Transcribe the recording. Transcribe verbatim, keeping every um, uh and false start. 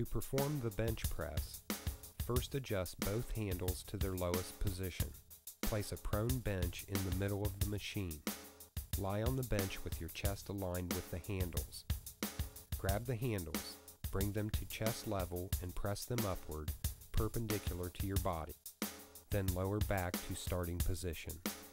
To perform the bench press, first adjust both handles to their lowest position. Place a prone bench in the middle of the machine. Lie on the bench with your chest aligned with the handles. Grab the handles, bring them to chest level and press them upward, perpendicular to your body. Then lower back to starting position.